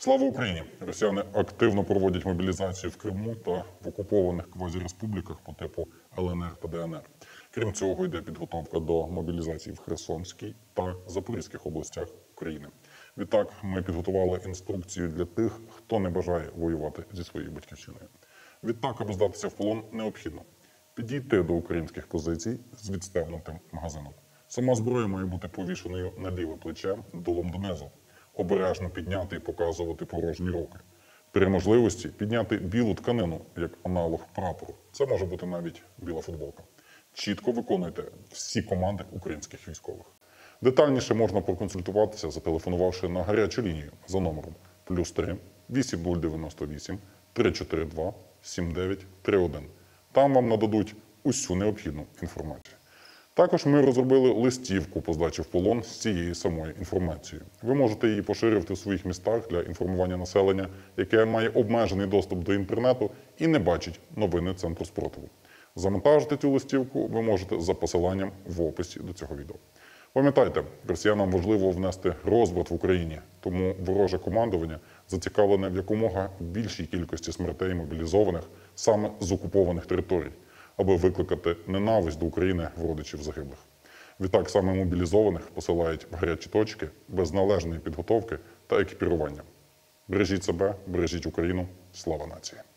Слава Україні! Росіяни активно проводять мобілізацію в Криму та в окупованих квазіреспубліках по типу ЛНР та ДНР. Крім цього, йде підготовка до мобілізації в Херсонській та Запорізьких областях України. Відтак, ми підготували інструкцію для тих, хто не бажає воювати зі своєю батьківщиною. Відтак, аби здатися в полон, необхідно підійти до українських позицій з відстебнутим магазином. Сама зброя має бути повішеною на ліве плече долом донизу. Обережно підняти і показувати порожні руки. При можливості підняти білу тканину, як аналог прапору. Це може бути навіть біла футболка. Чітко виконуйте всі команди українських військових. Детальніше можна проконсультуватися, зателефонувавши на гарячу лінію за номером +3 8098 342 7931. Там вам нададуть усю необхідну інформацію. Також ми розробили листівку по здачі в полон з цією самою інформацією. Ви можете її поширювати в своїх містах для інформування населення, яке має обмежений доступ до інтернету і не бачить новини Центру спротиву. Завантажити цю листівку ви можете за посиланням в описі до цього відео. Пам'ятайте, росіянам важливо внести розбрат в Україні, тому вороже командування зацікавлене в якомога більшій кількості смертей мобілізованих саме з окупованих територій, аби викликати ненависть до України в родичів загиблих. Відтак саме мобілізованих посилають в гарячі точки без належної підготовки та екіпірування. Бережіть себе, бережіть Україну. Слава нації!